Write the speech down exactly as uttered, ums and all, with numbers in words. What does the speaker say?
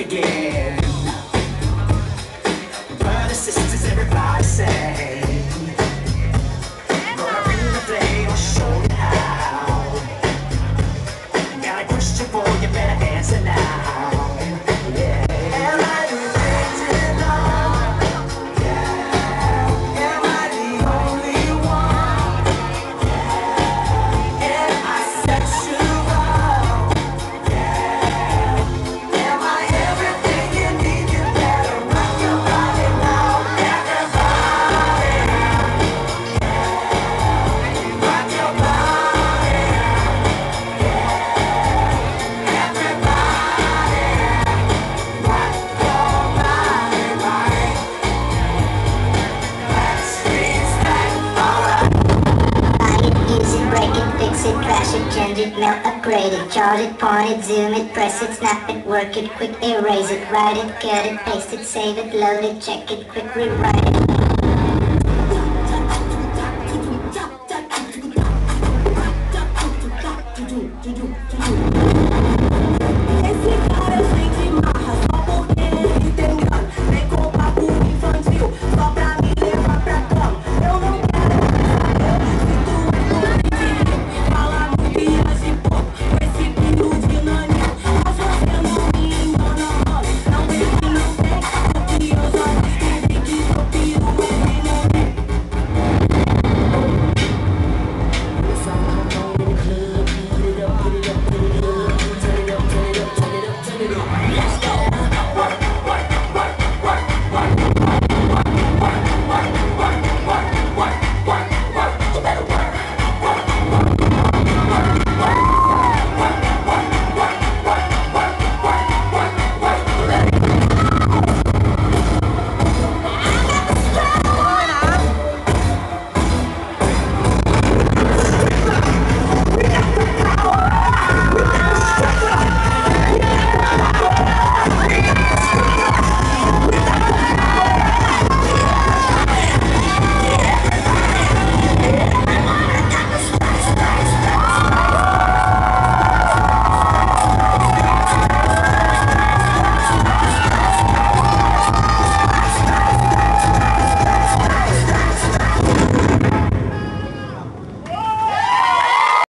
again. Brothers, sisters, everybody say, gonna bring the day, I'll show you how. Got a question for you, better answer now. Yeah. Am I original? Yeah. Am I the only one? Yeah. Am I sexual? Yeah. Am I everything you need? You better rock your body now, everybody. Yeah. Rock your body. Yeah. Everybody. Rock your body right. Backstreet's back, alright. Buy it, use it, break it, fix it, trash it, change it, melt, upgrade it, charge it, point it, zoom it, press it, snap it, work it, quick erase it, write it, cut it, paste it, save it, load it, check it, quick rewrite it.